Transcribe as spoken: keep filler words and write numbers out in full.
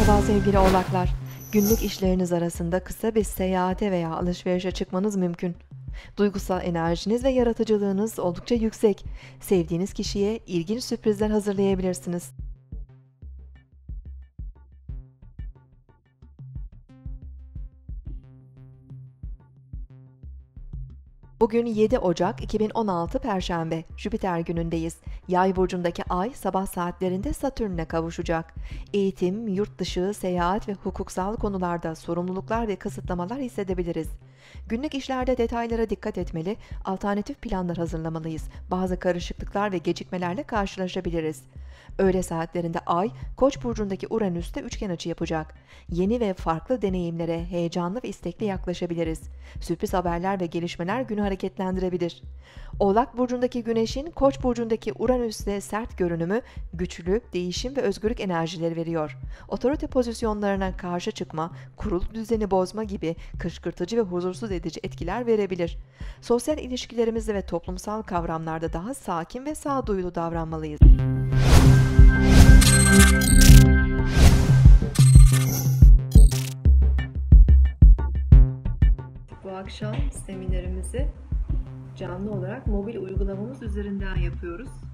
Merhaba sevgili oğlaklar. Günlük işleriniz arasında kısa bir seyahate veya alışverişe çıkmanız mümkün. Duygusal enerjiniz ve yaratıcılığınız oldukça yüksek. Sevdiğiniz kişiye ilginç sürprizler hazırlayabilirsiniz. Bugün yedi Ocak iki bin on altı Perşembe, Jüpiter günündeyiz. Yay burcundaki ay sabah saatlerinde Satürn'le kavuşacak. Eğitim, yurt dışı, seyahat ve hukuksal konularda sorumluluklar ve kısıtlamalar hissedebiliriz. Günlük işlerde detaylara dikkat etmeli, alternatif planlar hazırlamalıyız. Bazı karışıklıklar ve gecikmelerle karşılaşabiliriz. Öğle saatlerinde Ay, Koç burcundaki Uranüs'te üçgen açı yapacak. Yeni ve farklı deneyimlere heyecanlı ve istekli yaklaşabiliriz. Sürpriz haberler ve gelişmeler günü hareketlendirebilir. Oğlak burcundaki Güneş'in Koç burcundaki Uranüs'le sert görünümü güçlü, değişim ve özgürlük enerjileri veriyor. Otorite pozisyonlarına karşı çıkma, kurul düzeni bozma gibi kışkırtıcı ve huzursuz edici etkiler verebilir. Sosyal ilişkilerimizde ve toplumsal kavramlarda daha sakin ve sağduyulu davranmalıyız. Bu akşam seminerimizi canlı olarak mobil uygulamamız üzerinden yapıyoruz.